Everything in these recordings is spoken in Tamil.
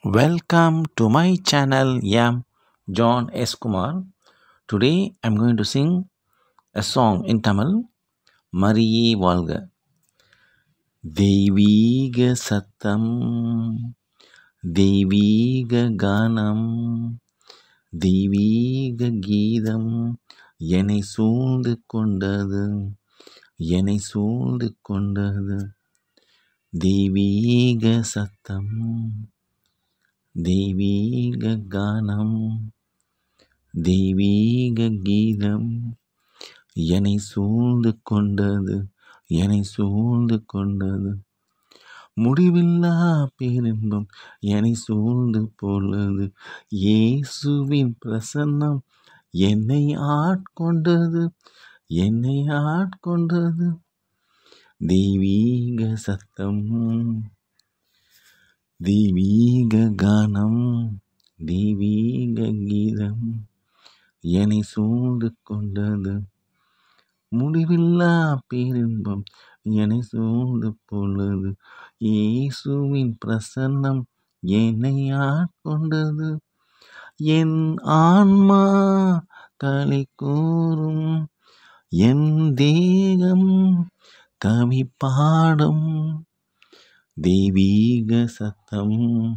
Welcome to my channel. I'm John S. Kumar. Today I'm going to sing a song in Tamil. Mariye Valga. Deviga Satam, Deviga Ganam, Deviga Geetham, என்னை சூழ்ந்து கொண்டது, என்னை சூழ்ந்து கொண்டது. தெய்வீக சத்தம், தெய்வீக கானம், தெய்வீக கீதம் என்னை சூழ்ந்து கொண்டது, என்னை சூழ்ந்து கொண்டது. முடிவில்லா பேரின்பம் என்னை சூழ்ந்து போனது. இயேசுவின் பிரசன்னம் என்னை ஆட்கொண்டது, என்னை ஆட்கொண்டது. தெய்வீக சத்தம், தெய்வீக கானம், தெய்வீக கீதம் என்னை சூழ்ந்து கொண்டது. முடிவில்லா பேரின்பம் என்னை சூழ்ந்து போனது. இயேசுவின் பிரசன்னம் என்னை ஆட்கொண்டது. என் ஆன்மா களி கூறும், என் தேகம் கவி பாடும். தெய்வீக சத்தம்,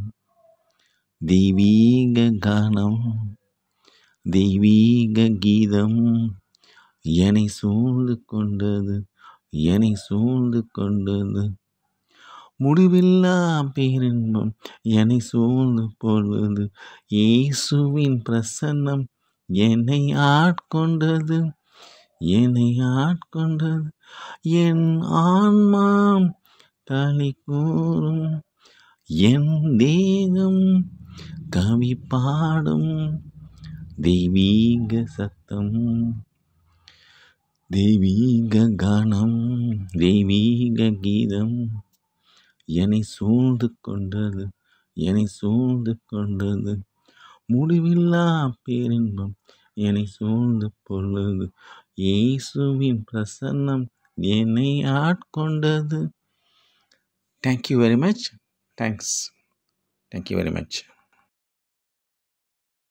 தெய்வீக கானம், தெய்வீக கீதம் என்னை சூழ்ந்து கொண்டது, என்னை சூழ்ந்து கொண்டது. முடிவில்லா பேரின்பம் என்னை சூழ்ந்து போனது. இயேசுவின் பிரசன்னம் என்னை ஆட்கொண்டது, என்னை ஆட்கொண்டது. என் ஆன்மா களி கூறும், என் தேகம் கவி பாடும். தெய்வீக சத்தம், தெய்வீக கானம், தெய்வீக கீதம் என்னை சூழ்ந்து கொண்டது, என்னை சூழ்ந்து கொண்டது. முடிவில்லா பேரின்பம் என்னை சூழ்ந்து போனது. இயேசுவின் பிரசன்னம் என்னை ஆட்கொண்டது. Thank you very much. Thanks. Thank you very much.